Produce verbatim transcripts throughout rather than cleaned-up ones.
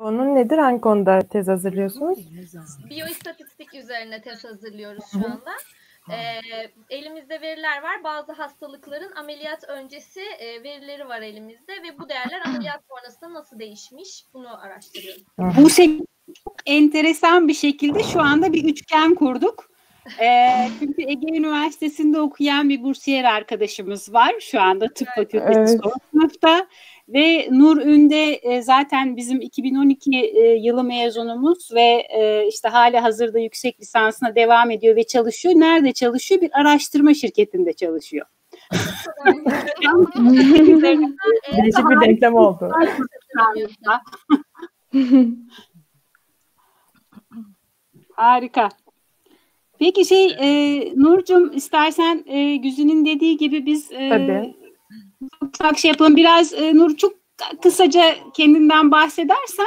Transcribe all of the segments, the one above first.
Onun nedir? Hangi konuda tez hazırlıyorsunuz? Biyoistatistik üzerine tez hazırlıyoruz şu anda. Ee, elimizde veriler var. Bazı hastalıkların ameliyat öncesi e, verileri var elimizde ve bu değerler ameliyat sonrasında nasıl değişmiş bunu araştırıyoruz. Bu şekilde çok enteresan bir şekilde şu anda bir üçgen kurduk. Ee, çünkü Ege Üniversitesi'nde okuyan bir bursiyer arkadaşımız var. Şu anda tıp fakültesi Evet. son sınıfta. Ve Nur Ünde e, zaten bizim iki bin on iki e, yılı mezunumuz ve e, işte hali hazırda yüksek lisansına devam ediyor ve çalışıyor. Nerede çalışıyor? Bir araştırma şirketinde çalışıyor. Değişik bir denklem oldu. Harika. Peki şey e, Nurcuğum istersen e, Güzü'nün dediği gibi biz e, Tabii. ufak şey yapalım. Biraz e, Nur çok kısaca kendinden bahsedersen.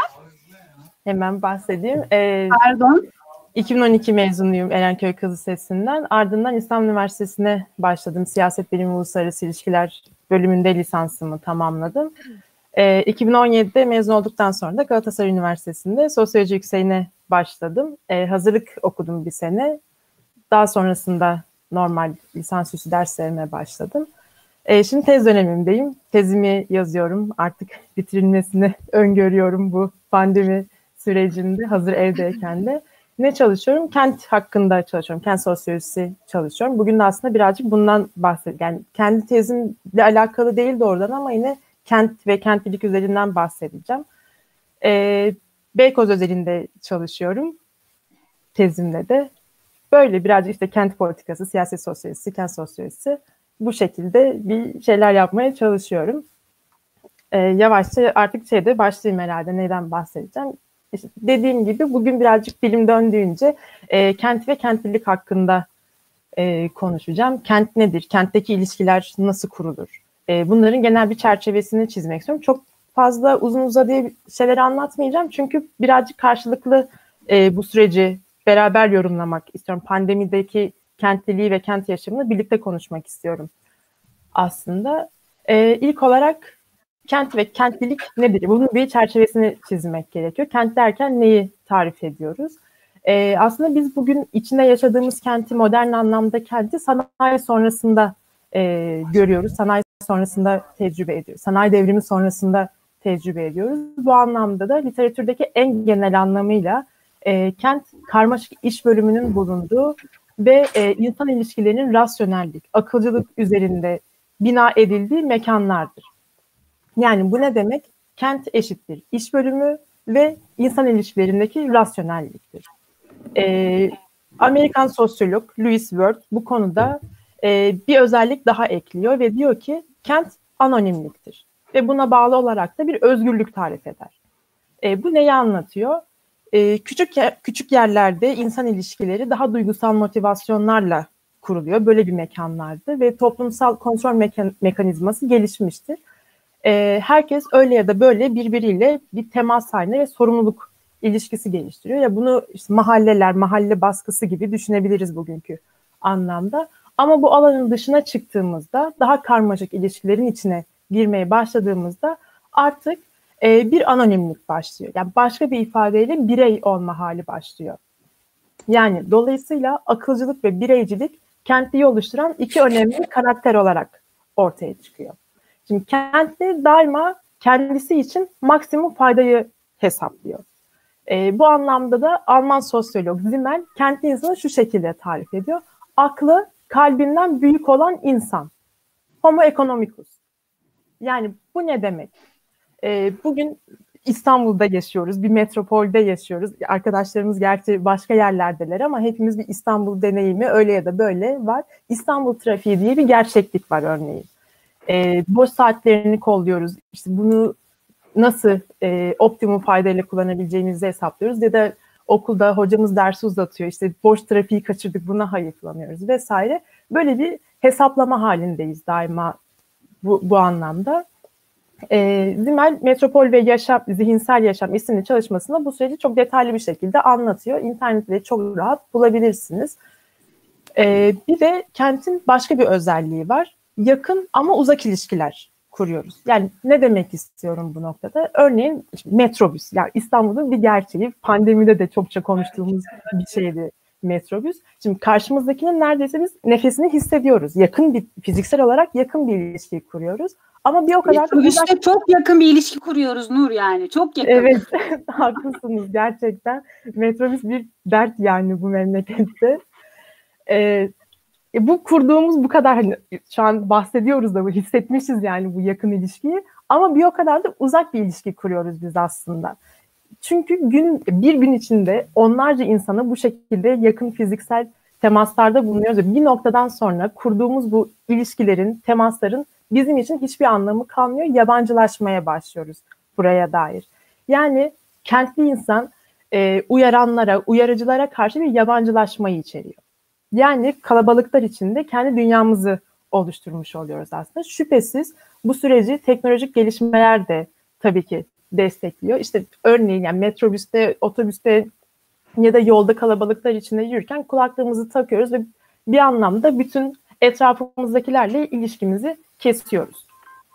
Hemen bahsedeyim. Ee, Pardon. iki bin on iki mezunuyum Erenköy Kız Lisesi'nden. Ardından İstanbul Üniversitesi'ne başladım. Siyaset Bilimi Uluslararası İlişkiler bölümünde lisansımı tamamladım. Ee, iki bin on yedide mezun olduktan sonra da Galatasaray Üniversitesi'nde sosyoloji yükseğine başladım. Ee, hazırlık okudum bir sene. Daha sonrasında normal lisansüstü derslerime başladım. Ee, şimdi tez dönemimdeyim. Tezimi yazıyorum. Artık bitirilmesini öngörüyorum bu pandemi sürecinde hazır evdeyken de. Ne çalışıyorum? Kent hakkında çalışıyorum. Kent sosyolojisi çalışıyorum. Bugün de aslında birazcık bundan bahsedeceğim. Yani kendi tezimle alakalı değil doğrudan ama yine kent ve kentlilik üzerinden bahsedeceğim. Ee, Beykoz özelinde çalışıyorum. Tezimle de. Böyle birazcık işte kent politikası, siyaset sosyolojisi, kent sosyolojisi bu şekilde bir şeyler yapmaya çalışıyorum. Ee, yavaşça artık şeyde başlayayım herhalde. Neden bahsedeceğim? İşte dediğim gibi bugün birazcık dilim döndüğünce e, kent ve kentlilik hakkında e, konuşacağım. Kent nedir? Kentteki ilişkiler nasıl kurulur? E, bunların genel bir çerçevesini çizmek istiyorum. Çok fazla uzun uzadıya şeyleri anlatmayacağım. Çünkü birazcık karşılıklı e, bu süreci beraber yorumlamak istiyorum. Pandemideki kentliliği ve kent yaşamını birlikte konuşmak istiyorum aslında. E, ilk olarak kent ve kentlilik nedir? Bunun bir çerçevesini çizmek gerekiyor. Kent derken neyi tarif ediyoruz? E, aslında biz bugün içinde yaşadığımız kenti, modern anlamda kenti sanayi sonrasında e, görüyoruz. Sanayi sonrasında tecrübe ediyoruz. Sanayi devrimi sonrasında tecrübe ediyoruz. Bu anlamda da literatürdeki en genel anlamıyla e, kent karmaşık iş bölümünün bulunduğu ve e, insan ilişkilerinin rasyonellik, akılcılık üzerinde bina edildiği mekanlardır. Yani bu ne demek? Kent eşittir iş bölümü ve insan ilişkilerindeki rasyonelliktir. Ee, Amerikan sosyolog Louis Wirth bu konuda e, bir özellik daha ekliyor ve diyor ki kent anonimliktir. Ve buna bağlı olarak da bir özgürlük tarif eder. E, bu neyi anlatıyor? E, küçük küçük yerlerde insan ilişkileri daha duygusal motivasyonlarla kuruluyor. Böyle bir mekanlardı ve toplumsal kontrol mekan mekanizması gelişmiştir. E, herkes öyle ya da böyle birbiriyle bir temas halinde ve sorumluluk ilişkisi geliştiriyor. Ya bunu işte mahalleler, mahalle baskısı gibi düşünebiliriz bugünkü anlamda. Ama bu alanın dışına çıktığımızda, daha karmaşık ilişkilerin içine girmeye başladığımızda artık e, bir anonimlik başlıyor. Yani başka bir ifadeyle birey olma hali başlıyor. Yani dolayısıyla akılcılık ve bireycilik kentliği oluşturan iki önemli karakter olarak ortaya çıkıyor. Şimdi kentli daima kendisi için maksimum faydayı hesaplıyor. E, bu anlamda da Alman sosyolog Simmel kentli insanı şu şekilde tarif ediyor. Aklı kalbinden büyük olan insan. Homo economicus. Yani bu ne demek? E, bugün İstanbul'da yaşıyoruz, bir metropolde yaşıyoruz. Arkadaşlarımız gerçi başka yerlerdeler ama hepimiz bir İstanbul deneyimi öyle ya da böyle var. İstanbul trafiği diye bir gerçeklik var örneğin. E, boş saatlerini kolluyoruz. İşte bunu nasıl e, optimum faydayla kullanabileceğimizi hesaplıyoruz ya da okulda hocamız dersi uzatıyor. İşte boş trafiği kaçırdık, buna hayıflanıyoruz vesaire. Böyle bir hesaplama halindeyiz daima bu, bu anlamda. E, Simmel Metropol ve Yaşam, Zihinsel Yaşam isimli çalışmasında bu süreci çok detaylı bir şekilde anlatıyor. İnternette çok rahat bulabilirsiniz. E, bir de kentin başka bir özelliği var. Yakın ama uzak ilişkiler kuruyoruz. Yani ne demek istiyorum bu noktada? Örneğin metrobüs. Yani İstanbul'un bir gerçeği. Pandemide de çokça konuştuğumuz bir şeydi metrobüs. Şimdi karşımızdakinin neredeyse biz nefesini hissediyoruz. Yakın bir, fiziksel olarak yakın bir ilişki kuruyoruz. Ama bir o kadar da uzak... İşte çok yakın bir ilişki kuruyoruz Nur yani. Çok yakın. Evet, haklısınız gerçekten. Metrobüs bir dert yani bu memlekette. Ee, E bu kurduğumuz bu kadar hani şu an bahsediyoruz da bu hissetmişiz yani bu yakın ilişkiyi ama bir o kadar da uzak bir ilişki kuruyoruz biz aslında. Çünkü gün bir gün içinde onlarca insana bu şekilde yakın fiziksel temaslarda bulunuyoruz. Bir noktadan sonra kurduğumuz bu ilişkilerin, temasların bizim için hiçbir anlamı kalmıyor. Yabancılaşmaya başlıyoruz buraya dair. Yani kentli insan e, uyaranlara, uyarıcılara karşı bir yabancılaşmayı içeriyor. Yani kalabalıklar içinde kendi dünyamızı oluşturmuş oluyoruz aslında. Şüphesiz bu süreci teknolojik gelişmeler de tabii ki destekliyor. İşte örneğin yani metrobüste, otobüste ya da yolda kalabalıklar içinde yürürken kulaklığımızı takıyoruz ve bir anlamda bütün etrafımızdakilerle ilişkimizi kesiyoruz.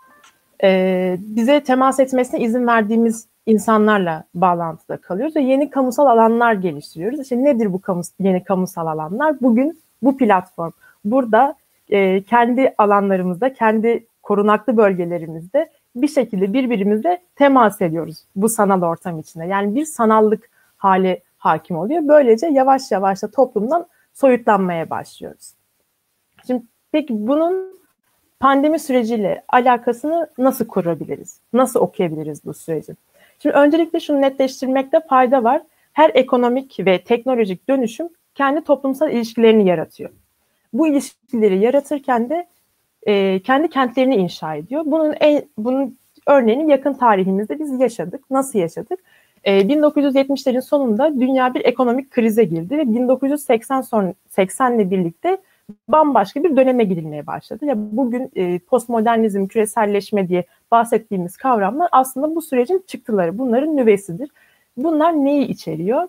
Ee, bize temas etmesine izin verdiğimiz insanlarla bağlantıda kalıyoruz ve yeni kamusal alanlar geliştiriyoruz. İşte nedir bu kamus, yeni kamusal alanlar? Bugün bu platform. Burada e, kendi alanlarımızda, kendi korunaklı bölgelerimizde bir şekilde birbirimizle temas ediyoruz bu sanal ortam içinde. Yani bir sanallık hali hakim oluyor. Böylece yavaş yavaş da toplumdan soyutlanmaya başlıyoruz. Şimdi peki bunun pandemi süreciyle alakasını nasıl kurabiliriz? Nasıl okuyabiliriz bu süreci? Şimdi öncelikle şunu netleştirmekte fayda var. Her ekonomik ve teknolojik dönüşüm kendi toplumsal ilişkilerini yaratıyor. Bu ilişkileri yaratırken de e, kendi kentlerini inşa ediyor. Bunun en, bunun örneğini yakın tarihimizde biz yaşadık. Nasıl yaşadık? E, bin dokuz yüz yetmişlerin sonunda dünya bir ekonomik krize girdi ve bin dokuz yüz seksen son, seksenle birlikte bambaşka bir döneme gidilmeye başladı. Ya bugün e, postmodernizm, küreselleşme diye bahsettiğimiz kavramlar aslında bu sürecin çıktıları, bunların nüvesidir. Bunlar neyi içeriyor?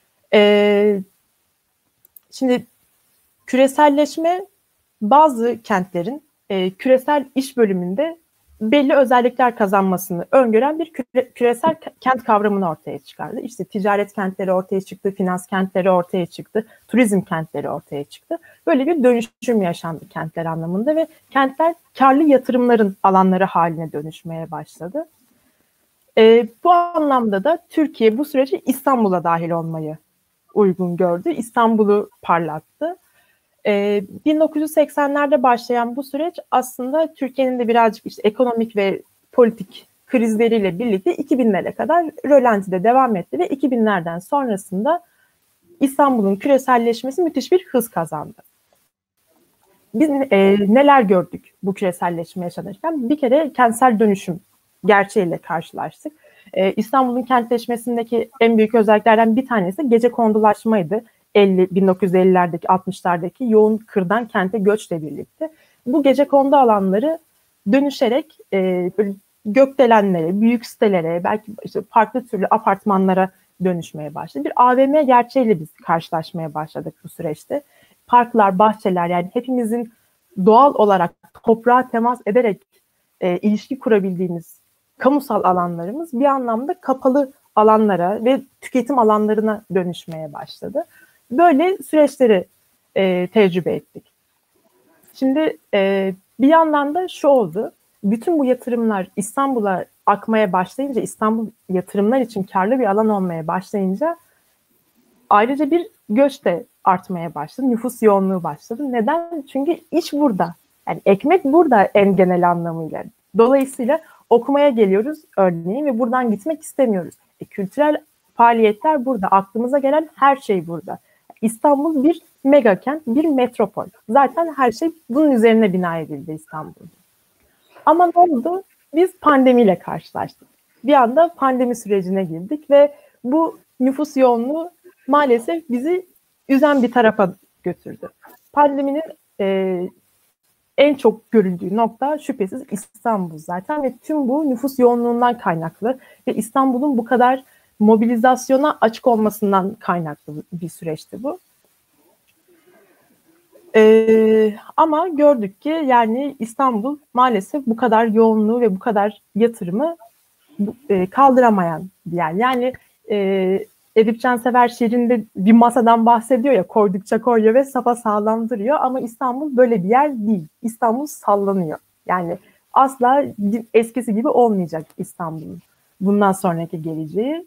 E, şimdi küreselleşme bazı kentlerin e, küresel iş bölümünde belli özellikler kazanmasını öngören bir küre, küresel kent kavramını ortaya çıkardı. İşte ticaret kentleri ortaya çıktı, finans kentleri ortaya çıktı, turizm kentleri ortaya çıktı. Böyle bir dönüşüm yaşandı kentler anlamında ve kentler karlı yatırımların alanları haline dönüşmeye başladı. E, bu anlamda da Türkiye bu süreci İstanbul'a dahil olmayı uygun gördü. İstanbul'u parlattı. Ee, bin dokuz yüz seksenlerde başlayan bu süreç aslında Türkiye'nin de birazcık işte ekonomik ve politik krizleriyle birlikte iki binlere kadar rölantide devam etti ve iki binlerden sonrasında İstanbul'un küreselleşmesi müthiş bir hız kazandı. Biz e, neler gördük bu küreselleşme yaşanırken? Bir kere kentsel dönüşüm gerçeğiyle karşılaştık. Ee, İstanbul'un kentleşmesindeki en büyük özelliklerden bir tanesi gecekondulaşmaydı. bin dokuz yüz ellilerdeki, altmışlardaki yoğun kırdan kente göçle birlikte bu gecekondu alanları dönüşerek e, böyle gökdelenlere, büyük sitelere, belki işte farklı türlü apartmanlara dönüşmeye başladı. Bir A V M gerçeğiyle biz karşılaşmaya başladık bu süreçte. Parklar, bahçeler, yani hepimizin doğal olarak toprağa temas ederek e, ilişki kurabildiğimiz kamusal alanlarımız bir anlamda kapalı alanlara ve tüketim alanlarına dönüşmeye başladı. Böyle süreçleri e, tecrübe ettik. Şimdi e, bir yandan da şu oldu. Bütün bu yatırımlar İstanbul'a akmaya başlayınca, İstanbul yatırımlar için karlı bir alan olmaya başlayınca ayrıca bir göç de artmaya başladı. Nüfus yoğunluğu başladı. Neden? Çünkü iş burada. Yani ekmek burada en genel anlamıyla. Dolayısıyla okumaya geliyoruz örneğin ve buradan gitmek istemiyoruz. E, kültürel faaliyetler burada. Aklımıza gelen her şey burada. İstanbul bir mega kent, bir metropol. Zaten her şey bunun üzerine bina edildi İstanbul'da. Ama ne oldu? Biz pandemiyle karşılaştık. Bir anda pandemi sürecine girdik ve bu nüfus yoğunluğu maalesef bizi üzen bir tarafa götürdü. Pandeminin e, en çok görüldüğü nokta şüphesiz İstanbul zaten ve tüm bu nüfus yoğunluğundan kaynaklı ve İstanbul'un bu kadar mobilizasyona açık olmasından kaynaklı bir süreçti bu. Ee, ama gördük ki yani İstanbul maalesef bu kadar yoğunluğu ve bu kadar yatırımı e, kaldıramayan bir yer. Yani e, Edip Cansever şiirinde bir masadan bahsediyor ya, koydukça koyuyor ve sapasağlam duruyor, ama İstanbul böyle bir yer değil. İstanbul sallanıyor. Yani asla eskisi gibi olmayacak İstanbul'un bundan sonraki geleceği.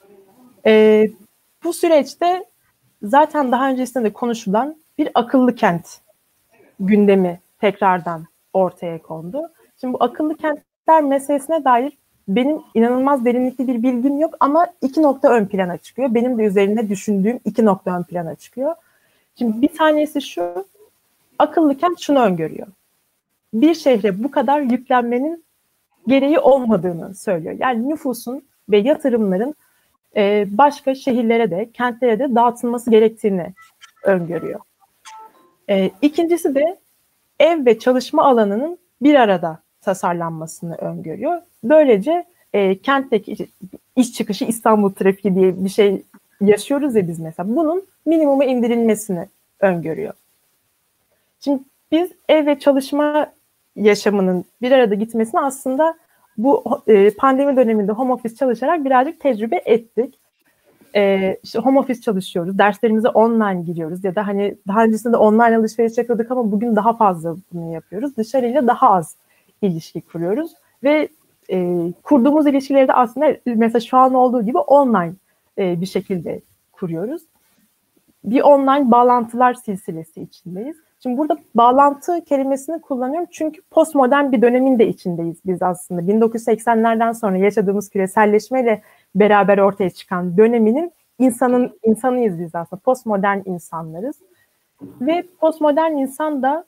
E, bu süreçte zaten daha öncesinde de konuşulan bir akıllı kent gündemi tekrardan ortaya kondu. Şimdi bu akıllı kentler meselesine dair benim inanılmaz derinlikli bir bilgim yok ama iki nokta ön plana çıkıyor. Benim de üzerine düşündüğüm iki nokta ön plana çıkıyor. Şimdi bir tanesi şu, akıllı kent şunu öngörüyor. Bir şehre bu kadar yüklenmenin gereği olmadığını söylüyor. Yani nüfusun ve yatırımların başka şehirlere de, kentlere de dağıtılması gerektiğini öngörüyor. İkincisi de ev ve çalışma alanının bir arada tasarlanmasını öngörüyor. Böylece e, kentteki iş çıkışı İstanbul trafiği diye bir şey yaşıyoruz ya biz mesela. Bunun minimuma indirilmesini öngörüyor. Şimdi biz ev ve çalışma yaşamının bir arada gitmesini aslında bu e, pandemi döneminde home office çalışarak birazcık tecrübe ettik. E, işte home office çalışıyoruz, derslerimize online giriyoruz ya da hani daha öncesinde online alışveriş yapıyorduk ama bugün daha fazla bunu yapıyoruz. Dışarıyla daha az ilişki kuruyoruz ve e, kurduğumuz ilişkileri de aslında mesela şu an olduğu gibi online e, bir şekilde kuruyoruz. Bir online bağlantılar silsilesi içindeyiz. Şimdi burada bağlantı kelimesini kullanıyorum çünkü postmodern bir dönemin de içindeyiz biz aslında. bin dokuz yüz seksenlerden sonra yaşadığımız küreselleşmeyle beraber ortaya çıkan döneminin insanın insanıyız biz aslında. Postmodern insanlarız. Ve postmodern insan da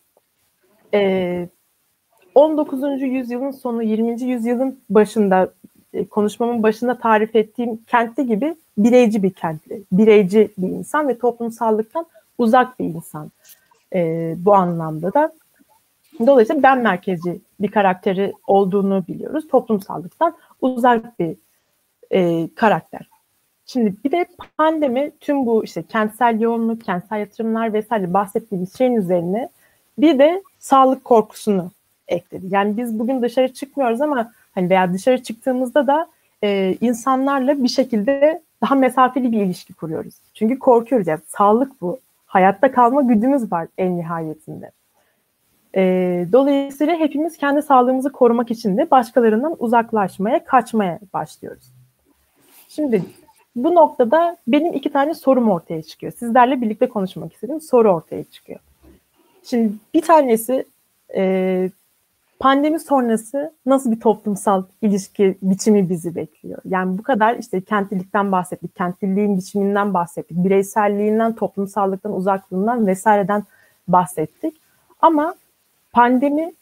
e, on dokuzuncu yüzyılın sonu, yirminci yüzyılın başında, e, konuşmamın başında tarif ettiğim kentli gibi bireyci bir kentli, bireyci bir insan ve toplumsallıktan uzak bir insan e, bu anlamda da. Dolayısıyla ben merkezci bir karakteri olduğunu biliyoruz. Toplumsallıktan uzak bir e, karakter. Şimdi bir de pandemi tüm bu işte kentsel yoğunluk, kentsel yatırımlar vesaire bahsettiğimiz şeyin üzerine bir de sağlık korkusunu ekledi. Yani biz bugün dışarı çıkmıyoruz ama hani veya dışarı çıktığımızda da e, insanlarla bir şekilde daha mesafeli bir ilişki kuruyoruz. Çünkü korkuyoruz. Yani sağlık bu. Hayatta kalma güdümüz var en nihayetinde. E, dolayısıyla hepimiz kendi sağlığımızı korumak için de başkalarından uzaklaşmaya, kaçmaya başlıyoruz. Şimdi bu noktada benim iki tane sorum ortaya çıkıyor. Sizlerle birlikte konuşmak istediğim soru ortaya çıkıyor. Şimdi bir tanesi e, pandemi sonrası nasıl bir toplumsal ilişki biçimi bizi bekliyor? Yani bu kadar işte kentlilikten bahsettik, kentliliğin biçiminden bahsettik, bireyselliğinden, toplumsallıktan, uzaklığından vesaireden bahsettik. Ama pandemi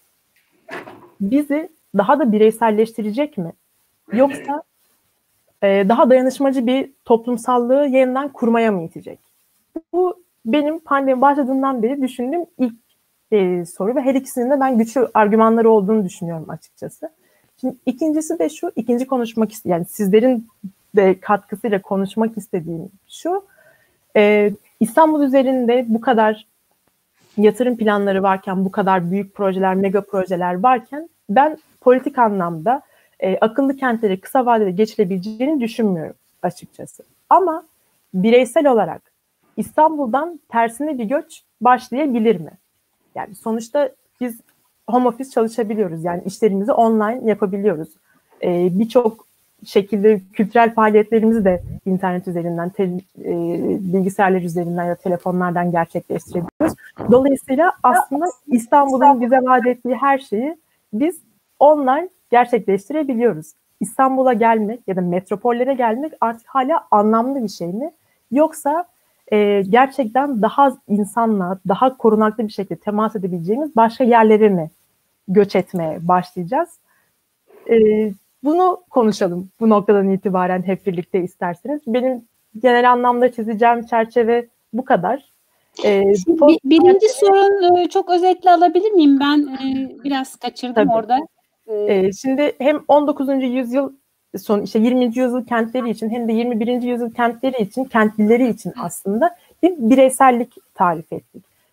bizi daha da bireyselleştirecek mi? Yoksa daha dayanışmacı bir toplumsallığı yeniden kurmaya mı itecek? Bu benim pandemi başladığından beri düşündüğüm ilk e, soru ve her ikisinin de ben güçlü argümanları olduğunu düşünüyorum açıkçası. Şimdi ikincisi de şu, ikinci konuşmak istediğim, yani sizlerin de katkısıyla konuşmak istediğim şu, e, İstanbul üzerinde bu kadar yatırım planları varken, bu kadar büyük projeler, mega projeler varken ben politik anlamda E, akıllı kentlere kısa vadede geçilebileceğini düşünmüyorum açıkçası. Ama bireysel olarak İstanbul'dan tersine bir göç başlayabilir mi? Yani sonuçta biz home office çalışabiliyoruz. Yani işlerimizi online yapabiliyoruz. E, Birçok şekilde kültürel faaliyetlerimizi de internet üzerinden, te, e, bilgisayarlar üzerinden ya da telefonlardan gerçekleştirebiliyoruz. Dolayısıyla aslında İstanbul'un bize vaat ettiği her şeyi biz online gerçekleştirebiliyoruz. İstanbul'a gelmek ya da metropollere gelmek artık hala anlamlı bir şey mi? Yoksa e, gerçekten daha insanla, daha korunaklı bir şekilde temas edebileceğimiz başka yerlere mi göç etmeye başlayacağız? E, bunu konuşalım bu noktadan itibaren hep birlikte isterseniz. Benim genel anlamda çizeceğim çerçeve bu kadar. E, bir, birinci sorun çok özetle alabilir miyim? Ben e, biraz kaçırdım tabii orada. Ee, şimdi hem on dokuzuncu yüzyıl son işte yirminci yüzyıl kentleri için hem de yirmi birinci yüzyıl kentleri için, kentlileri için aslında bir bireysellik tarif ettik.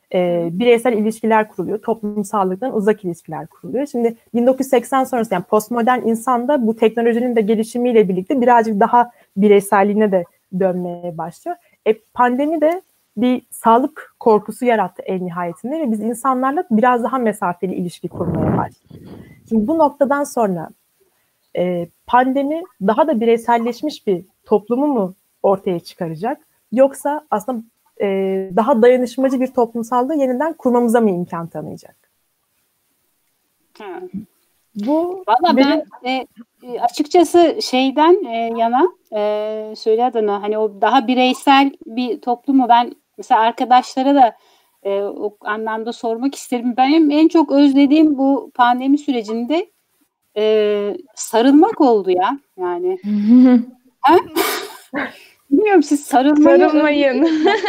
e, bireysel ilişkiler kuruluyor. Toplumsallıktan uzak ilişkiler kuruluyor. Şimdi bin dokuz yüz seksen sonrası yani postmodern insanda bu teknolojinin de gelişimiyle birlikte birazcık daha bireyselliğine de dönmeye başlıyor. E, pandemi de bir sağlık korkusu yarattı en nihayetinde ve biz insanlarla biraz daha mesafeli ilişki kurmaya başladık. Şimdi bu noktadan sonra e, pandemi daha da bireyselleşmiş bir toplumu mu ortaya çıkaracak? Yoksa aslında e, daha dayanışmacı bir toplumsallığı yeniden kurmamıza mı imkan tanıyacak? Ha. Bu Valla benim... ben e, açıkçası şeyden e, yana e, söyle adını hani o daha bireysel bir toplumu ben mesela arkadaşlara da e, o anlamda sormak isterim. Benim en çok özlediğim bu pandemi sürecinde e, sarılmak oldu ya yani. Ha? Bilmiyorum siz sarılmayı Sarılmayın.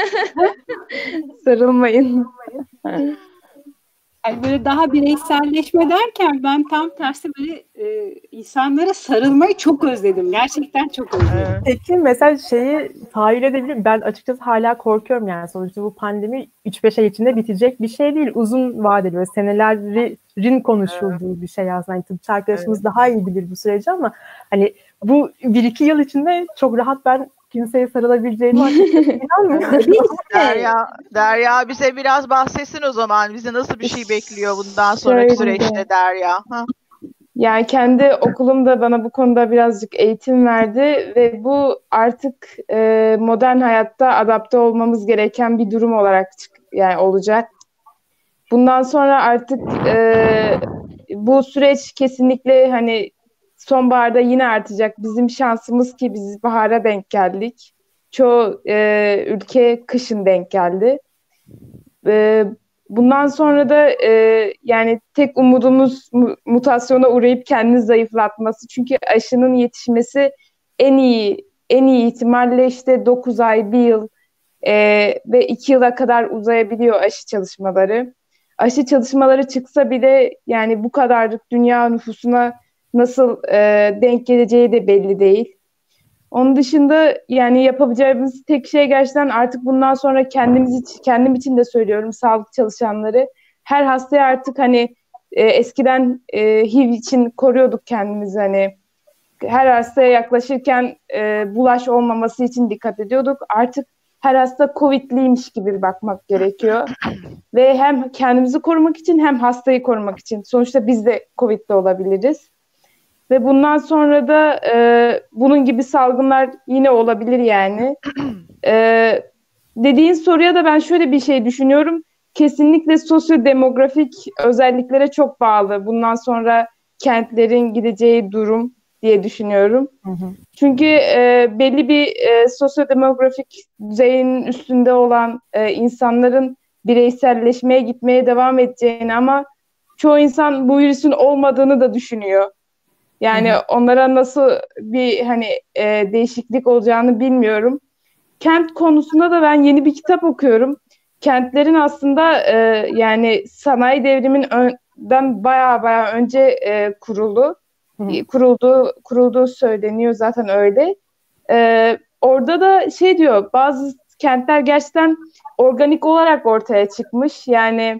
Sarılmayın. Yani böyle daha bireyselleşme derken ben tam tersi böyle e, insanlara sarılmayı çok özledim. Gerçekten çok özledim. Peki mesela şeyi tahayyül edebilirim. Ben açıkçası hala korkuyorum yani. Sonuçta bu pandemi üç beş ay içinde bitecek bir şey değil. Uzun vadeli ve senelerin konuşulduğu evet. bir şey aslında. Yani tıpçı arkadaşımız evet. daha iyi bilir bu süreci ama hani bu bir iki yıl içinde çok rahat ben kimseye sarılabileceğini inanmıyorum. Derya, Derya bize biraz bahsetsin o zaman. Bizi nasıl bir şey bekliyor bundan sonraki Şöyle. süreçte Derya? Ha? Yani kendi okulum da bana bu konuda birazcık eğitim verdi ve bu artık e, modern hayatta adapte olmamız gereken bir durum olarak yani olacak. Bundan sonra artık e, bu süreç kesinlikle hani sonbaharda yine artacak. Bizim şansımız ki biz bahara denk geldik. Çoğu e, ülke kışın denk geldi. E, bundan sonra da e, yani tek umudumuz mutasyona uğrayıp kendini zayıflatması. Çünkü aşının yetişmesi en iyi en iyi ihtimalle işte dokuz ay, bir yıl e, ve iki yıla kadar uzayabiliyor aşı çalışmaları. Aşı çalışmaları çıksa bile yani bu kadarlık dünya nüfusuna nasıl e, denk geleceği de belli değil. Onun dışında yani yapabileceğimiz tek şey gerçekten artık bundan sonra kendimiz için, kendim için de söylüyorum sağlık çalışanları. Her hastaya artık hani e, eskiden e, H I V için koruyorduk kendimizi hani her hastaya yaklaşırken e, bulaş olmaması için dikkat ediyorduk. Artık her hasta Covid'liymiş gibi bakmak gerekiyor. Ve hem kendimizi korumak için hem hastayı korumak için. Sonuçta biz de Covid'li olabiliriz. Ve bundan sonra da e, bunun gibi salgınlar yine olabilir yani. E, dediğin soruya da ben şöyle bir şey düşünüyorum. Kesinlikle sosyodemografik özelliklere çok bağlı. Bundan sonra kentlerin gideceği durum diye düşünüyorum. Hı hı. Çünkü e, belli bir e, sosyodemografik düzeyin üstünde olan e, insanların bireyselleşmeye gitmeye devam edeceğini ama çoğu insan bu virüsün olmadığını da düşünüyor. Yani hı hı. onlara nasıl bir hani e, değişiklik olacağını bilmiyorum. Kent konusunda da ben yeni bir kitap okuyorum. Kentlerin aslında e, yani sanayi devriminden bayağı bayağı önce e, kurulu, hı. kurulduğu kurulduğu söyleniyor zaten öyle. E, orada da şey diyor, bazı kentler gerçekten organik olarak ortaya çıkmış. Yani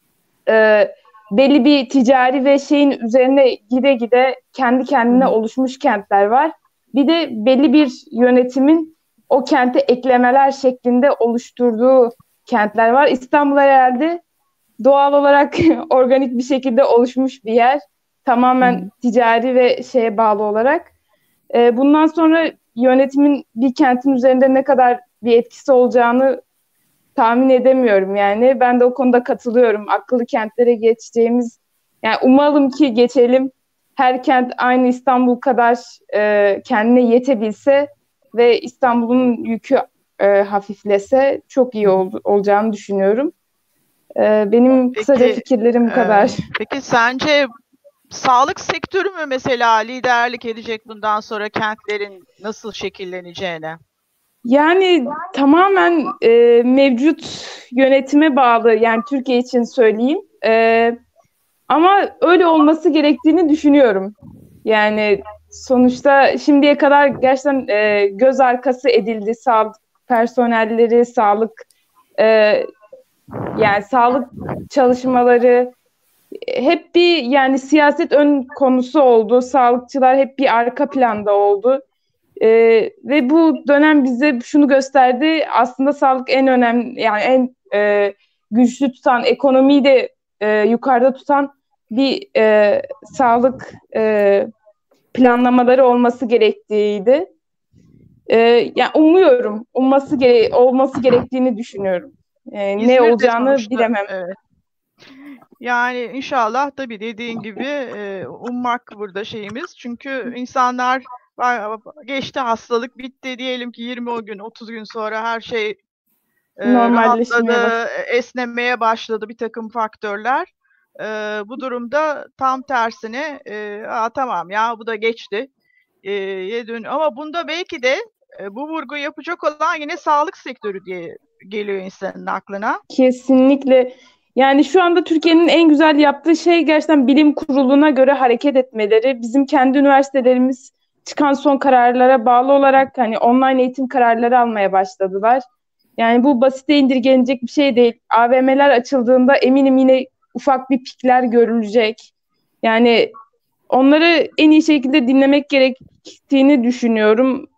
e, belli bir ticari ve şeyin üzerine gide gide kendi kendine Hı. oluşmuş kentler var. Bir de belli bir yönetimin o kente eklemeler şeklinde oluşturduğu kentler var. İstanbul herhalde doğal olarak organik bir şekilde oluşmuş bir yer. Tamamen Hı. ticari ve şeye bağlı olarak. Ee, bundan sonra yönetimin bir kentin üzerinde ne kadar bir etkisi olacağını tahmin edemiyorum yani. Ben de o konuda katılıyorum. Akıllı kentlere geçeceğimiz, yani umalım ki geçelim. Her kent aynı İstanbul kadar e, kendine yetebilse ve İstanbul'un yükü e, hafiflese çok iyi ol, olacağını düşünüyorum. E, benim peki, kısaca fikirlerim bu kadar. E, peki sence sağlık sektörü mü mesela liderlik edecek bundan sonra kentlerin nasıl şekilleneceğine? Yani tamamen e, mevcut yönetime bağlı, yani Türkiye için söyleyeyim. E, ama öyle olması gerektiğini düşünüyorum. Yani sonuçta şimdiye kadar gerçekten e, göz arkası edildi. Sağlık personelleri, sağlık e, Yani sağlık çalışmaları hep bir yani siyaset ön konusu oldu. Sağlıkçılar hep bir arka planda oldu. Ee, ve bu dönem bize şunu gösterdi. Aslında sağlık en önemli, yani en e, güçlü tutan, ekonomiyi de e, yukarıda tutan bir e, sağlık e, planlamaları olması gerektiğiydi. E, yani umuyorum, umması gere- olması gerektiğini düşünüyorum. E, ne İzmir'de olacağını sonuçta, bilemem. evet. Yani inşallah tabii dediğin gibi e, ummak burada şeyimiz. Çünkü insanlar geçti, hastalık bitti diyelim ki yirmi gün otuz gün sonra her şey e, Normalleşmeye rahatladı, başladı. esnemeye başladı bir takım faktörler. E, bu durumda tam tersine e, Aa, tamam ya bu da geçti. E, ye dön. Ama bunda belki de e, bu vurgu yapacak olan yine sağlık sektörü diye geliyor insanın aklına. Kesinlikle. Yani şu anda Türkiye'nin en güzel yaptığı şey gerçekten bilim kuruluna göre hareket etmeleri. Bizim kendi üniversitelerimiz çıkan son kararlara bağlı olarak hani online eğitim kararları almaya başladılar. Yani bu basite indirgenecek bir şey değil. A V M'ler açıldığında eminim yine ufak bir pikler görülecek. Yani onları en iyi şekilde dinlemek gerektiğini düşünüyorum.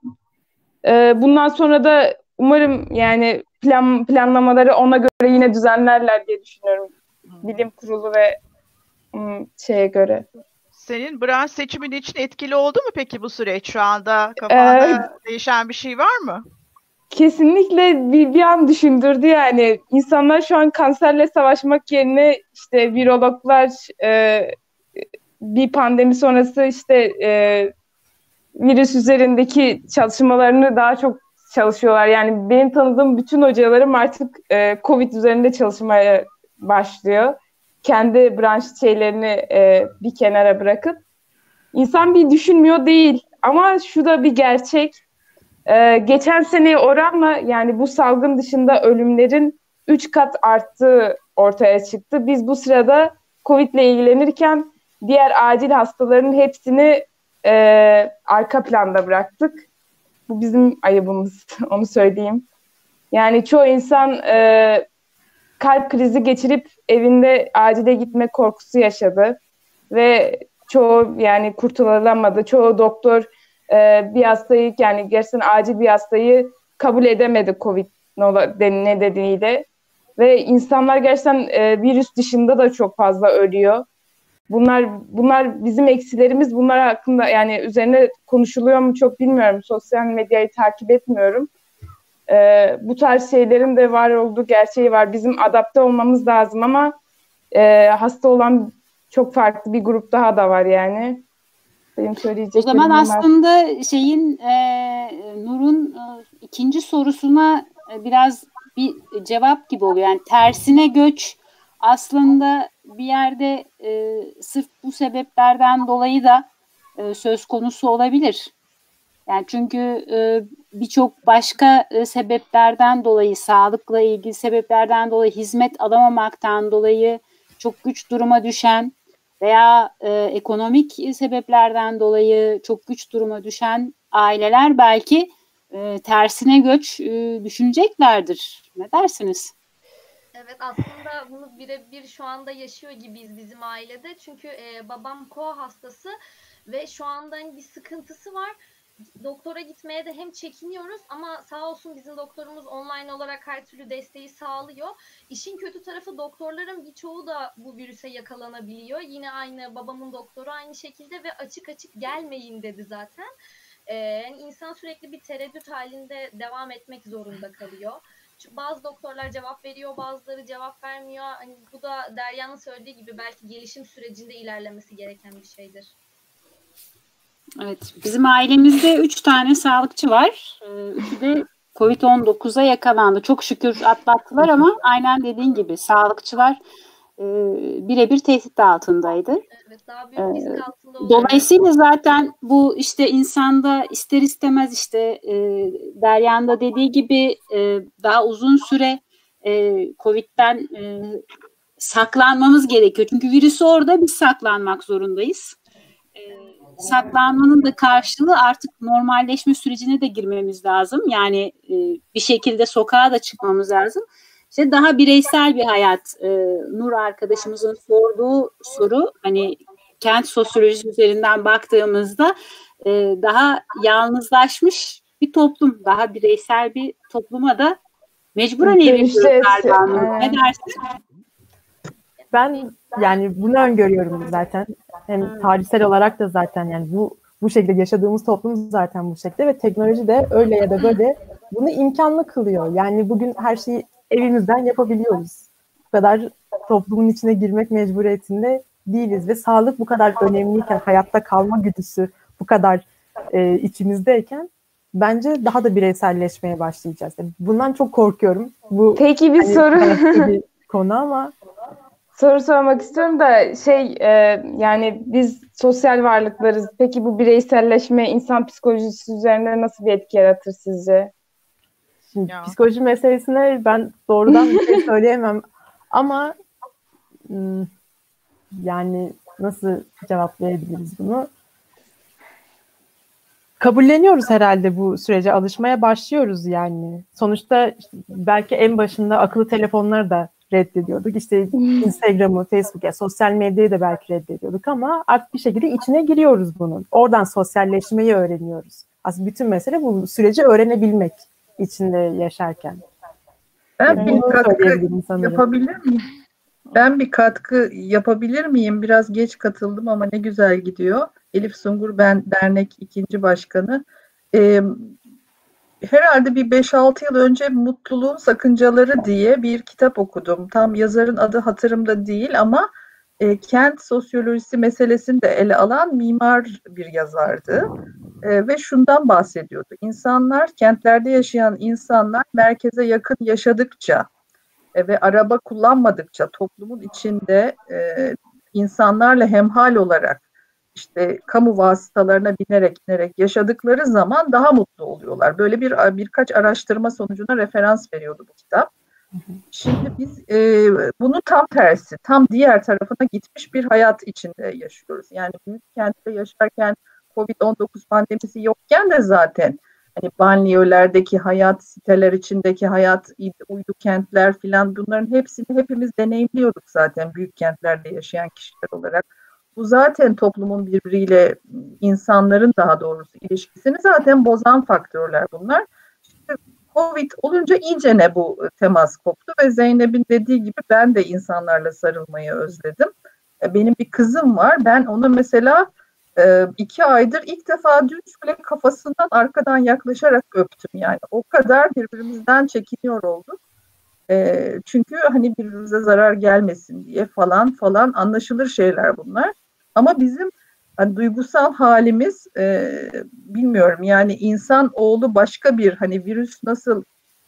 Ee, bundan sonra da umarım yani plan planlamaları ona göre yine düzenlerler diye düşünüyorum. Bilim kurulu ve ım, şeye göre. Senin branş seçimin için etkili oldu mu peki bu süreç? Şu anda kafanda Ee, değişen bir şey var mı? Kesinlikle bir, bir an düşündürdü yani. İnsanlar şu an kanserle savaşmak yerine işte virologlar e, bir pandemi sonrası işte e, virüs üzerindeki çalışmalarını daha çok çalışıyorlar. Yani benim tanıdığım bütün hocalarım artık e, Covid üzerinde çalışmaya başlıyor. Kendi branş şeylerini e, bir kenara bırakıp. İnsan bir düşünmüyor değil. Ama şu da bir gerçek. E, geçen seneye oranla yani bu salgın dışında ölümlerin üç kat arttığı ortaya çıktı. Biz bu sırada Covid ile ilgilenirken diğer acil hastaların hepsini e, arka planda bıraktık. Bu bizim ayıbımız, onu söyleyeyim. Yani çoğu insan e, kalp krizi geçirip evinde acile gitme korkusu yaşadı. Ve çoğu yani kurtulamadı. Çoğu doktor e, bir hastayı yani gerçekten acil bir hastayı kabul edemedi Covid nedeniyle. Ve insanlar gerçekten e, virüs dışında da çok fazla ölüyor. Bunlar bunlar bizim eksilerimiz. Bunlar hakkında yani üzerine konuşuluyor mu çok bilmiyorum. Sosyal medyayı takip etmiyorum. Ee, bu tarz şeylerin de var olduğu gerçeği var. Bizim adapte olmamız lazım ama e, hasta olan çok farklı bir grup daha da var yani. Benim söyleyeceklerim O zaman bunlar. aslında şeyin e, Nur'un e, ikinci sorusuna e, biraz bir cevap gibi oluyor. Yani tersine göç aslında bir yerde e, sırf bu sebeplerden dolayı da e, söz konusu olabilir. Yani çünkü e, birçok başka e, sebeplerden dolayı, sağlıkla ilgili sebeplerden dolayı, hizmet alamamaktan dolayı çok güç duruma düşen veya e, ekonomik sebeplerden dolayı çok güç duruma düşen aileler belki e, tersine göç e, düşüneceklerdir. Ne dersiniz? Evet, aslında bunu birebir şu anda yaşıyor gibiyiz bizim ailede. Çünkü e, babam koa hastası ve şu anda hani bir sıkıntısı var. Doktora gitmeye de hem çekiniyoruz ama sağ olsun bizim doktorumuz online olarak her türlü desteği sağlıyor. İşin kötü tarafı doktorların birçoğu da bu virüse yakalanabiliyor. Yine aynı babamın doktoru aynı şekilde ve açık açık gelmeyin dedi zaten. Ee, yani insan sürekli bir tereddüt halinde devam etmek zorunda kalıyor. Çünkü bazı doktorlar cevap veriyor, bazıları cevap vermiyor. Hani bu da Derya'nın söylediği gibi belki gelişim sürecinde ilerlemesi gereken bir şeydir. Evet, bizim ailemizde üç tane sağlıkçı var. Üçü de kovid on dokuza yakalandı. Çok şükür atlattılar ama aynen dediğin gibi sağlıkçılar e, birebir tehdit altındaydı. Evet, daha büyük risk altında oluyor. Dolayısıyla zaten bu işte insanda ister istemez işte e, Derya'nın da dediği gibi e, daha uzun süre e, Covid'den e, saklanmamız gerekiyor. Çünkü virüsü orada biz saklanmak zorundayız. E, saklanmanın da karşılığı artık normalleşme sürecine de girmemiz lazım. Yani e, bir şekilde sokağa da çıkmamız lazım. İşte daha bireysel bir hayat. E, Nur arkadaşımızın sorduğu soru, hani kent sosyolojisi üzerinden baktığımızda e, daha yalnızlaşmış bir toplum, daha bireysel bir topluma da mecburen evriliyoruz galiba. Ne dersin? Ben yani bunu öngörüyorum zaten. Hem tarihsel olarak da zaten yani bu bu şekilde yaşadığımız toplum zaten bu şekilde ve teknoloji de öyle ya da böyle bunu imkanlı kılıyor. Yani bugün her şeyi evimizden yapabiliyoruz. Bu kadar toplumun içine girmek mecburiyetinde değiliz ve sağlık bu kadar önemliyken, hayatta kalma güdüsü bu kadar e, içimizdeyken bence daha da bireyselleşmeye başlayacağız. Yani bundan çok korkuyorum. Bu Peki bir hani, soru. bir konu ama soru sormak istiyorum da şey e, yani biz sosyal varlıklarız. Peki bu bireyselleşme insan psikolojisi üzerinde nasıl bir etki yaratır sizce? Şimdi Ya. psikoloji meselesine ben doğrudan bir şey söyleyemem ama yani nasıl cevaplayabiliriz bunu? Kabulleniyoruz herhalde, bu sürece alışmaya başlıyoruz yani. Sonuçta işte belki en başında akıllı telefonları da reddediyorduk. İşte Instagram'ı, Facebook'u, sosyal medyayı da belki reddediyorduk ama artık bir şekilde içine giriyoruz bunun. Oradan sosyalleşmeyi öğreniyoruz. Aslında bütün mesele bu süreci öğrenebilmek içinde yaşarken. Ben bir Bunu katkı söyleyebilirim sanırım. yapabilir miyim? Ben bir katkı yapabilir miyim? Biraz geç katıldım ama ne güzel gidiyor. Elif Sungur, ben dernek ikinci başkanı. Ee, herhalde bir beş altı yıl önce Mutluluğun Sakıncaları diye bir kitap okudum. Tam yazarın adı hatırımda değil ama e, kent sosyolojisi meselesini de ele alan mimar bir yazardı. E, ve şundan bahsediyordu. İnsanlar, kentlerde yaşayan insanlar merkeze yakın yaşadıkça ve araba kullanmadıkça toplumun içinde e, insanlarla hemhal olarak işte kamu vasıtalarına binerek binerek yaşadıkları zaman daha mutlu oluyorlar. Böyle bir birkaç araştırma sonucuna referans veriyordu bu kitap. Şimdi biz e, bunun tam tersi, tam diğer tarafına gitmiş bir hayat içinde yaşıyoruz. Yani büyük kentte yaşarken kovid on dokuz pandemisi yokken de zaten hani banliyölerdeki hayat, siteler içindeki hayat, uydu kentler filan, bunların hepsini hepimiz deneyimliyorduk zaten büyük kentlerde yaşayan kişiler olarak. Bu zaten toplumun birbiriyle, insanların daha doğrusu ilişkisini zaten bozan faktörler bunlar. İşte Covid olunca iyice ne bu temas koptu ve Zeynep'in dediği gibi ben de insanlarla sarılmayı özledim. Benim bir kızım var, ben ona mesela iki aydır ilk defa dün bile kafasından arkadan yaklaşarak öptüm yani. O kadar birbirimizden çekiniyor olduk. E, çünkü hani birbirimize zarar gelmesin diye falan falan, anlaşılır şeyler bunlar. Ama bizim hani duygusal halimiz e, bilmiyorum yani, insan oğlu başka bir, hani virüs nasıl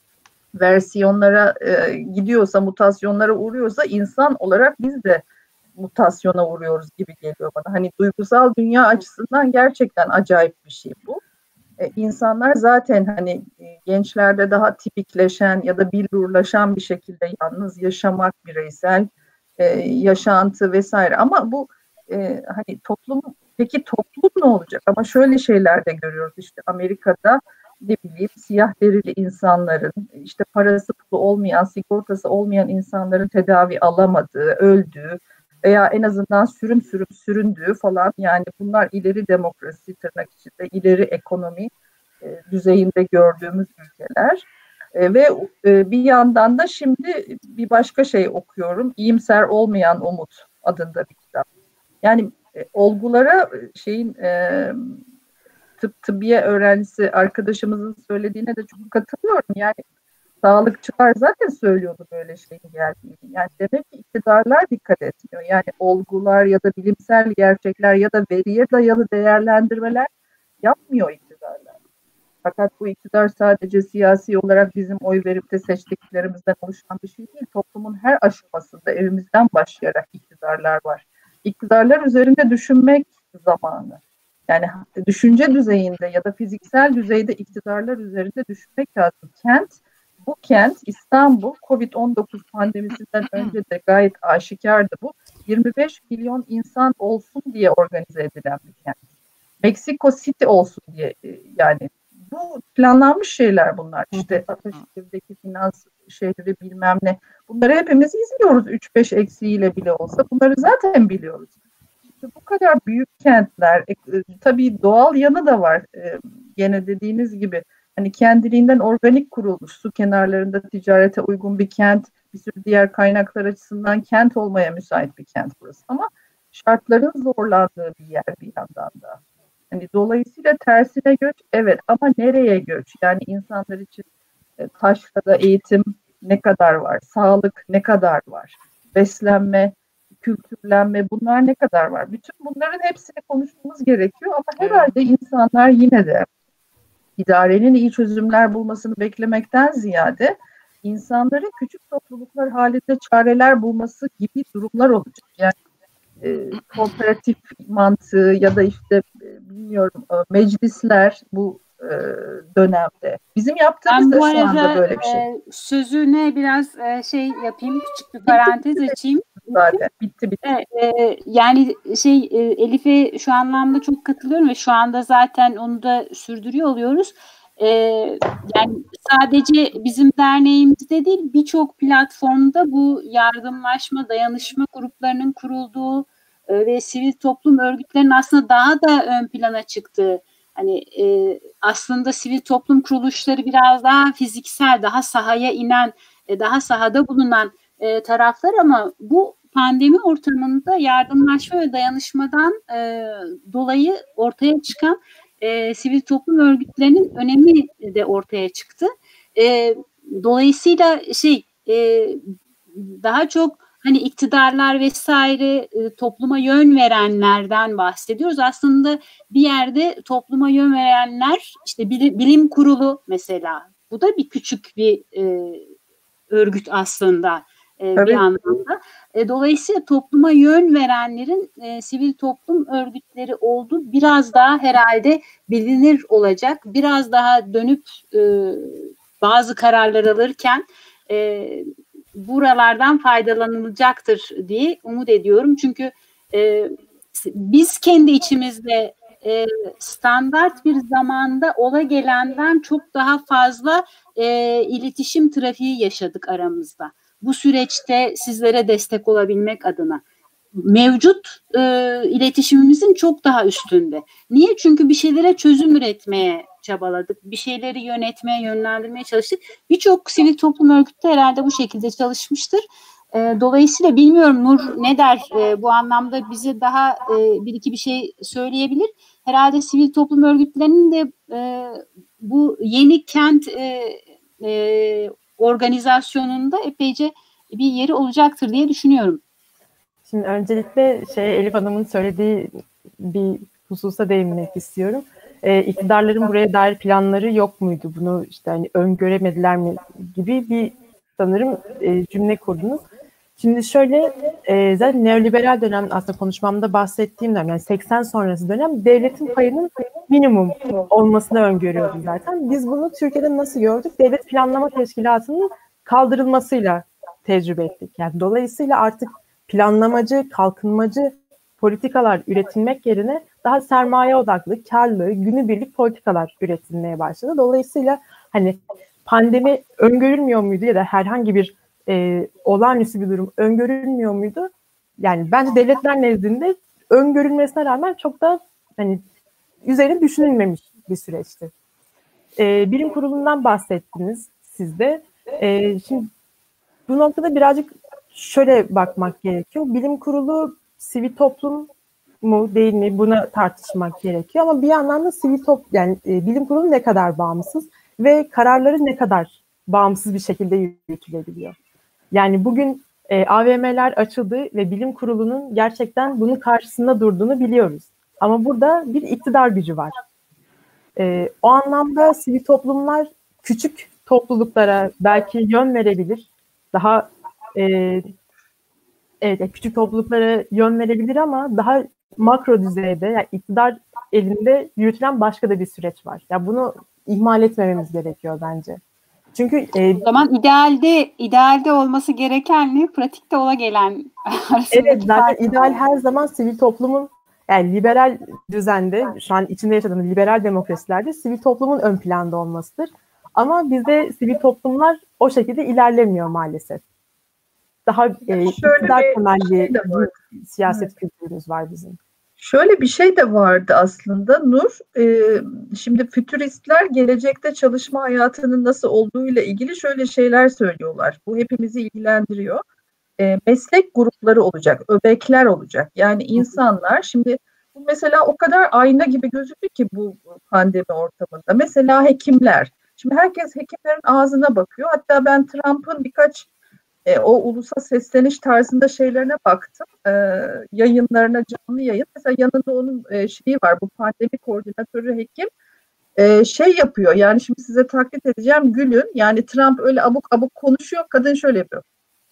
versiyonlara e, gidiyorsa, mutasyonlara uğruyorsa, insan olarak biz de mutasyona uğruyoruz gibi geliyor bana. Hani duygusal dünya açısından gerçekten acayip bir şey bu. Ee, insanlar zaten hani gençlerde daha tipikleşen ya da billurlaşan bir şekilde yalnız yaşamak, bireysel e, yaşantı vesaire. Ama bu e, hani toplum, peki toplum ne olacak? Ama şöyle şeyler de görüyoruz. İşte Amerika'da ne bileyim siyah derili insanların, işte parası pulu olmayan, sigortası olmayan insanların tedavi alamadığı, öldüğü veya en azından sürüm sürüm süründüğü falan, yani bunlar ileri demokrasi tırnak içinde, ileri ekonomi e, düzeyinde gördüğümüz ülkeler. E, ve e, bir yandan da şimdi bir başka şey okuyorum. İyimser Olmayan Umut adında bir kitap. Yani e, olgulara şeyin e, tıp tıbbiye öğrencisi arkadaşımızın söylediğine de çok katılıyorum. Yani sağlıkçılar zaten söylüyordu böyle şeyin geldiğini. Yani demek ki iktidarlar dikkat etmiyor. Yani olgular ya da bilimsel gerçekler ya da veriye dayalı değerlendirmeler yapmıyor iktidarlar. Fakat bu iktidar sadece siyasi olarak bizim oy verip de seçtiklerimizden oluşan bir şey değil. Toplumun her aşamasında evimizden başlayarak iktidarlar var. İktidarlar üzerinde düşünmek zamanı. Yani düşünce düzeyinde ya da fiziksel düzeyde iktidarlar üzerinde düşünmek lazım. Kent, bu kent İstanbul kovid on dokuz pandemisinden önce de gayet aşikardı bu. yirmi beş milyon insan olsun diye organize edilen bir kent. Meksiko City olsun diye, yani bu planlanmış şeyler bunlar. İşte Ataşehir'deki finans şehri bilmem ne. Bunları hepimiz izliyoruz üç beş eksiğiyle bile olsa. Bunları zaten biliyoruz. İşte bu kadar büyük kentler, e, tabii doğal yanı da var. E, gene dediğiniz gibi hani kendiliğinden organik kurulmuş, su kenarlarında ticarete uygun bir kent, bir sürü diğer kaynaklar açısından kent olmaya müsait bir kent burası. Ama şartların zorlandığı bir yer bir yandan da. Hani dolayısıyla tersine göç, evet, ama nereye göç? Yani insanlar için e, taşrada eğitim ne kadar var? Sağlık ne kadar var? Beslenme, kültürlenme, bunlar ne kadar var? Bütün bunların hepsini konuşmamız gerekiyor ama herhalde insanlar yine de idarenin iyi çözümler bulmasını beklemekten ziyade insanların küçük topluluklar halinde çareler bulması gibi durumlar olacak. Yani e, kooperatif mantığı ya da işte e, bilmiyorum e, meclisler bu e, dönemde. Bizim yaptığımız da şu anda böyle bir şey. E, sözüne biraz e, şey yapayım, küçük bir parantez bitti, açayım. Zaten bitti bitti. E, e, yani şey e, Elif'e şu anlamda çok katılıyorum ve şu anda zaten onu da sürdürüyor oluyoruz. E, yani sadece bizim derneğimizde değil, birçok platformda bu yardımlaşma, dayanışma gruplarının kurulduğu e, ve sivil toplum örgütlerinin aslında daha da ön plana çıktığı, hani e, aslında sivil toplum kuruluşları biraz daha fiziksel, daha sahaya inen, e, daha sahada bulunan e, taraflar ama bu pandemi ortamında yardımlaşma ve dayanışmadan e, dolayı ortaya çıkan e, sivil toplum örgütlerinin önemi de ortaya çıktı. E, dolayısıyla şey e, daha çok hani iktidarlar vesaire e, topluma yön verenlerden bahsediyoruz. Aslında bir yerde topluma yön verenler işte bilim, bilim kurulu mesela. Bu da bir küçük bir e, örgüt aslında e, bir anlamda. E, dolayısıyla topluma yön verenlerin e, sivil toplum örgütleri olduğu biraz daha herhalde bilinir olacak. Biraz daha dönüp e, bazı kararlar alırken e, buralardan faydalanılacaktır diye umut ediyorum. Çünkü e, biz kendi içimizde e, standart bir zamanda ola gelenden çok daha fazla e, iletişim trafiği yaşadık aramızda. Bu süreçte sizlere destek olabilmek adına. Mevcut e, iletişimimizin çok daha üstünde. Niye? Çünkü bir şeylere çözüm üretmeye çabaladık. Bir şeyleri yönetmeye, yönlendirmeye çalıştık. Birçok sivil toplum örgütü herhalde bu şekilde çalışmıştır. E, dolayısıyla bilmiyorum Nur ne der e, bu anlamda bize daha e, bir iki bir şey söyleyebilir. Herhalde sivil toplum örgütlerinin de e, bu yeni kent e, e, organizasyonunda epeyce bir yeri olacaktır diye düşünüyorum. Şimdi öncelikle şey Elif Hanım'ın söylediği bir hususa değinmek istiyorum. E, iktidarların buraya dair planları yok muydu? Bunu işte hani öngöremediler mi gibi bir sanırım e, cümle kurdunuz. Şimdi şöyle e, zaten neoliberal dönem aslında konuşmamda bahsettiğim dönem yani seksen sonrası dönem devletin payının minimum olmasını öngörüyordu zaten. Biz bunu Türkiye'de nasıl gördük? Devlet Planlama Teşkilatı'nın kaldırılmasıyla tecrübe ettik. Yani dolayısıyla artık planlamacı, kalkınmacı politikalar üretilmek yerine daha sermaye odaklı, karlı, günübirlik politikalar üretilmeye başladı. Dolayısıyla hani pandemi öngörülmüyor muydu ya da herhangi bir e, olağanüstü bir durum öngörülmüyor muydu? Yani bence devletler nezdinde öngörülmesine rağmen çok da hani üzerine düşünülmemiş bir süreçti. E, bilim kurulundan bahsettiniz siz de. E, şimdi bu noktada birazcık şöyle bakmak gerekiyor. Bilim kurulu sivil toplum mu değil mi buna tartışmak gerekiyor ama bir yandan da sivil top yani e, bilim kurulu ne kadar bağımsız ve kararları ne kadar bağımsız bir şekilde yürütülebiliyor. Yani bugün e, A V M'ler açıldı ve bilim kurulunun gerçekten bunun karşısında durduğunu biliyoruz. Ama burada bir iktidar gücü var. E, o anlamda sivil toplumlar küçük topluluklara belki yön verebilir. Daha e, evet küçük topluluklara yön verebilir ama daha makro düzeyde yani iktidar elinde yürütülen başka da bir süreç var. Ya yani bunu ihmal etmememiz gerekiyor bence. Çünkü e, o zaman idealde idealde olması gerekenle pratikte ola gelen evet zaten ideal her zaman sivil toplumun Yani liberal düzende, şu an içinde yaşadığımız liberal demokrasilerde sivil toplumun ön planda olmasıdır. Ama bizde sivil toplumlar o şekilde ilerlemiyor maalesef. Daha e, iktidar temelli şey de var. bir siyaset kültürümüz var bizim. Şöyle bir şey de vardı aslında Nur. E, şimdi fütüristler gelecekte çalışma hayatının nasıl olduğuyla ilgili şöyle şeyler söylüyorlar. Bu hepimizi ilgilendiriyor. E, meslek grupları olacak, öbekler olacak. Yani insanlar şimdi bu mesela o kadar ayna gibi gözüktü ki bu pandemi ortamında. Mesela hekimler. Şimdi herkes hekimlerin ağzına bakıyor. Hatta ben Trump'ın birkaç e, o ulusa sesleniş tarzında şeylerine baktım. E, yayınlarına, canlı yayın. Mesela yanında onun e, şeyi var. Bu pandemi koordinatörü hekim e, şey yapıyor. Yani şimdi size taklit edeceğim. Gülün. Yani Trump öyle abuk abuk konuşuyor. Kadın şöyle yapıyor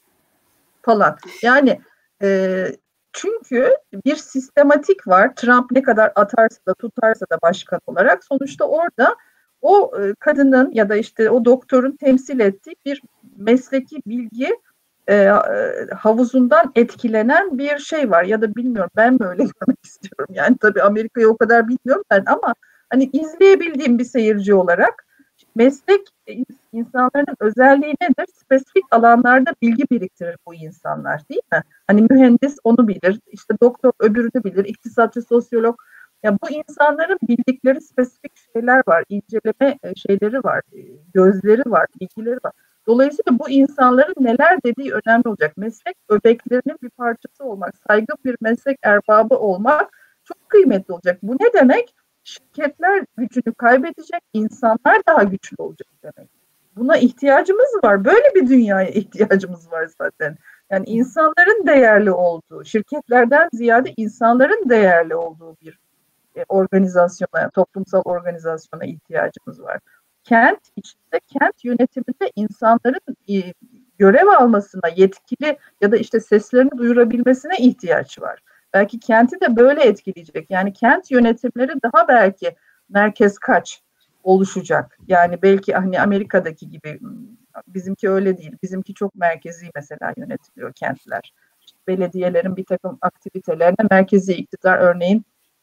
falan. Yani e, çünkü bir sistematik var. Trump ne kadar atarsa da tutarsa da başkan olarak sonuçta orada o e, kadının ya da işte o doktorun temsil ettiği bir mesleki bilgi e, e, havuzundan etkilenen bir şey var. Ya da bilmiyorum, ben mi öyle görmek istiyorum. Yani tabii Amerika'yı o kadar bilmiyorum ben ama hani izleyebildiğim bir seyirci olarak meslek insanların özelliği nedir? Spesifik alanlarda bilgi biriktirir bu insanlar, değil mi? Hani mühendis onu bilir, işte doktor öbürünü bilir, iktisatçı, sosyolog. Ya bu insanların bildikleri spesifik şeyler var, inceleme şeyleri var, gözleri var, bilgileri var. Dolayısıyla bu insanların neler dediği önemli olacak. Meslek öbeklerinin bir parçası olmak, saygın bir meslek erbabı olmak çok kıymetli olacak. Bu ne demek? Şirketler gücünü kaybedecek, insanlar daha güçlü olacak demek. Buna ihtiyacımız var. Böyle bir dünyaya ihtiyacımız var zaten. Yani insanların değerli olduğu, şirketlerden ziyade insanların değerli olduğu bir e, organizasyona, toplumsal organizasyona ihtiyacımız var. Kent içinde, kent yönetiminde insanların e, görev almasına, yetkili ya da işte seslerini duyurabilmesine ihtiyaç var. Belki kenti de böyle etkileyecek. Yani kent yönetimleri daha belki merkez kaç oluşacak. Yani belki hani Amerika'daki gibi, bizimki öyle değil. Bizimki çok merkezi mesela yönetiliyor kentler. İşte belediyelerin bir takım aktivitelerine merkezi iktidar, örneğin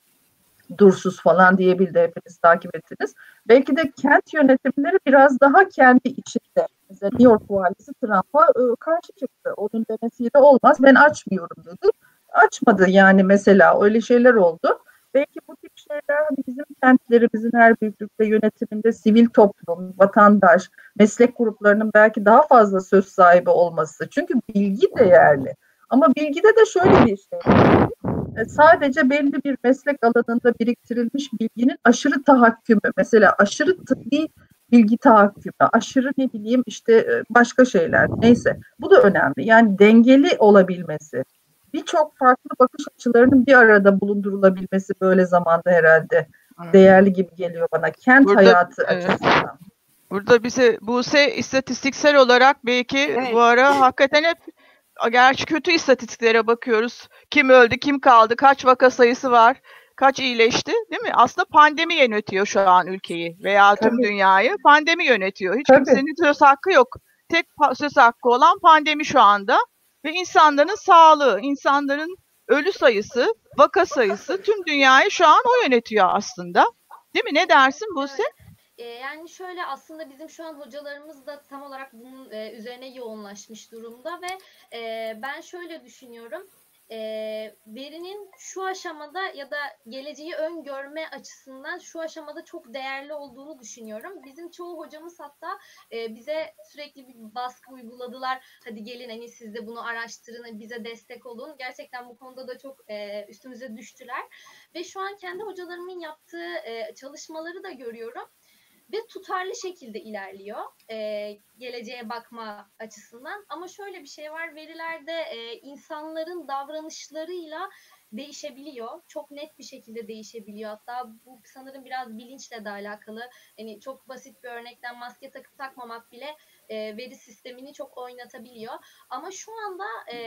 Dursuz falan diyebildi, hepiniz takip ettiniz. Belki de kent yönetimleri biraz daha kendi içinde. Mesela New York valisi Trump'a e, karşı çıktı. Onun demesiyle olmaz, ben açmıyorum dedi. Açmadı yani, mesela öyle şeyler oldu. Belki bu tip şeyler hani bizim kentlerimizin her büyüklükte yönetiminde sivil toplum, vatandaş, meslek gruplarının belki daha fazla söz sahibi olması. Çünkü bilgi değerli. Ama bilgide de şöyle bir şey var. Sadece belli bir meslek alanında biriktirilmiş bilginin aşırı tahakkümü, mesela aşırı tıbbi bilgi tahakkümü, aşırı ne bileyim işte başka şeyler, neyse, bu da önemli. Yani dengeli olabilmesi, birçok farklı bakış açılarının bir arada bulundurulabilmesi böyle zamanda herhalde değerli gibi geliyor bana, kent Burada, hayatı evet. açısından. Burada bize Buse istatistiksel olarak belki Evet. bu ara hakikaten hep, gerçi kötü istatistiklere bakıyoruz. Kim öldü, kim kaldı, kaç vaka sayısı var, kaç iyileşti, değil mi? Aslında pandemi yönetiyor şu an ülkeyi veya tüm Tabii. dünyayı pandemi yönetiyor. Hiç Tabii. kimsenin söz hakkı yok. Tek söz hakkı olan pandemi şu anda ve insanların sağlığı, insanların ölü sayısı, vaka sayısı, tüm dünyayı şu an o yönetiyor aslında. Değil mi? Ne dersin Buse? E, yani şöyle, aslında bizim şu an hocalarımız da tam olarak bunun e, üzerine yoğunlaşmış durumda ve e, ben şöyle düşünüyorum. E, verinin şu aşamada ya da geleceği öngörme açısından şu aşamada çok değerli olduğunu düşünüyorum. Bizim çoğu hocamız hatta e, bize sürekli bir baskı uyguladılar. Hadi gelin, hani siz de bunu araştırın, bize destek olun. Gerçekten bu konuda da çok e, üstümüze düştüler. Ve şu an kendi hocalarımın yaptığı e, çalışmaları da görüyorum. Ve tutarlı şekilde ilerliyor e, geleceğe bakma açısından. Ama şöyle bir şey var, verilerde e, insanların davranışlarıyla değişebiliyor. Çok net bir şekilde değişebiliyor. Hatta bu sanırım biraz bilinçle de alakalı. Yani çok basit bir örnekten maske takıp takmamak bile e, veri sistemini çok oynatabiliyor. Ama şu anda e,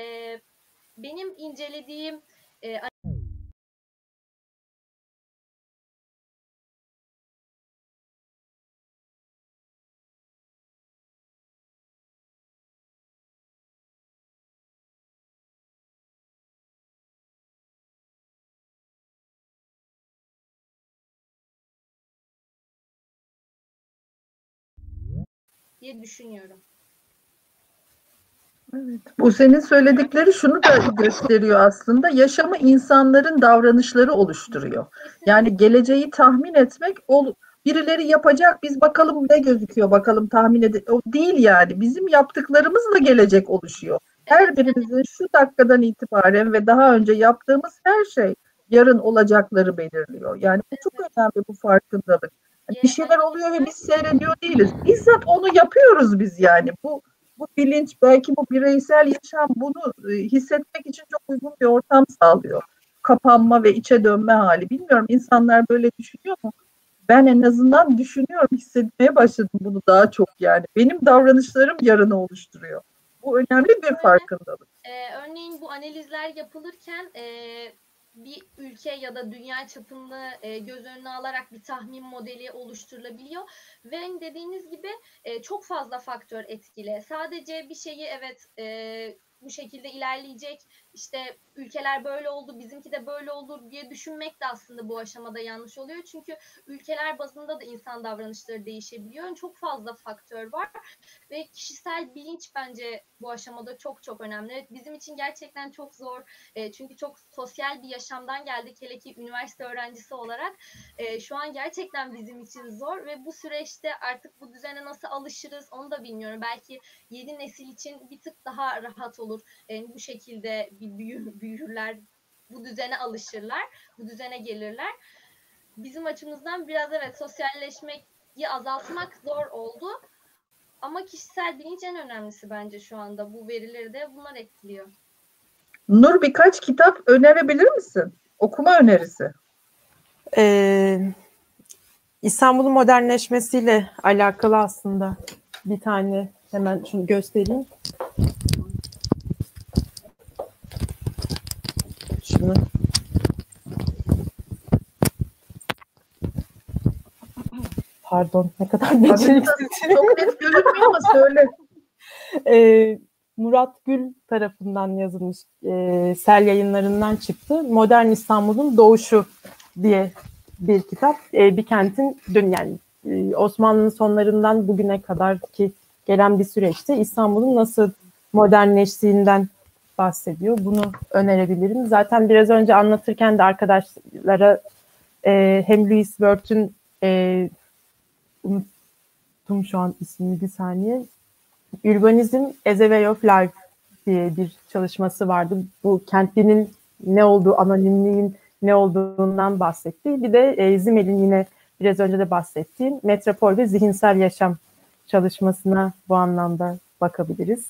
benim incelediğim e, diye düşünüyorum. Evet. Bu senin söyledikleri şunu da gösteriyor aslında. Yaşamı insanların davranışları oluşturuyor. Yani geleceği tahmin etmek, ol, birileri yapacak, biz bakalım ne gözüküyor, bakalım tahmin ede. O değil yani. Bizim yaptıklarımızla gelecek oluşuyor. Her birimizin şu dakikadan itibaren ve daha önce yaptığımız her şey yarın olacakları belirliyor. Yani bu çok önemli, bu farkındalık. Yani bir şeyler oluyor ve biz seyrediyor değiliz. Bizzat onu yapıyoruz biz yani. Bu Bu bilinç, belki bu bireysel yaşam bunu e, hissetmek için çok uygun bir ortam sağlıyor. Kapanma ve içe dönme hali. Bilmiyorum, insanlar böyle düşünüyor mu? Ben en azından düşünüyorum, hissetmeye başladım bunu daha çok yani. Benim davranışlarım yarını oluşturuyor. Bu önemli bir farkındalık. Ee, örneğin bu analizler yapılırken e, bir ülke ya da dünya çapını e, göz önüne alarak bir tahmin modeli oluşturulabiliyor. Ve dediğiniz gibi e, çok fazla faktör etkili. Sadece bir şeyi evet e, bu şekilde ilerleyecek, işte ülkeler böyle oldu, bizimki de böyle olur diye düşünmek de aslında bu aşamada yanlış oluyor. Çünkü ülkeler bazında da insan davranışları değişebiliyor. Çok fazla faktör var ve kişisel bilinç bence bu aşamada çok çok önemli. Evet, bizim için gerçekten çok zor. E, çünkü çok sosyal bir yaşamdan geldik, hele ki üniversite öğrencisi olarak. E, şu an gerçekten bizim için zor ve bu süreçte artık bu düzene nasıl alışırız onu da bilmiyorum. Belki yeni nesil için bir tık daha rahat olur. E, bu şekilde bir büyür, büyürler, bu düzene alışırlar, bu düzene gelirler. Bizim açımızdan biraz evet sosyalleşmeyi azaltmak zor oldu. Ama kişisel bilinç en önemlisi bence şu anda. Bu verileri de bunlar etkiliyor. Nur, birkaç kitap önerebilir misin? Okuma önerisi. Ee, İstanbul'un modernleşmesiyle alakalı aslında bir tane hemen şunu göstereyim. Şunu. Pardon, ne kadar beceriksizim. Çok net görünmüyor ama söyle. Ee, Murat Gül tarafından yazılmış, e, Sel Yayınlarından çıktı. Modern İstanbul'un Doğuşu diye bir kitap. E, bir kentin dön yani e, Osmanlı'nın sonlarından bugüne kadar ki gelen bir süreçte İstanbul'un nasıl modernleştiğinden bahsediyor. Bunu önerebilirim. Zaten biraz önce anlatırken de arkadaşlara e, hem Louis Wirth'ün e, unuttum şu an ismini, bir saniye. Urbanism as a Way of Life diye bir çalışması vardı. Bu kentlinin ne olduğu, anonimliğin ne olduğundan bahsetti. Bir de e, Zimmel'in yine biraz önce de bahsettiğim Metropol ve Zihinsel Yaşam çalışmasına bu anlamda bakabiliriz.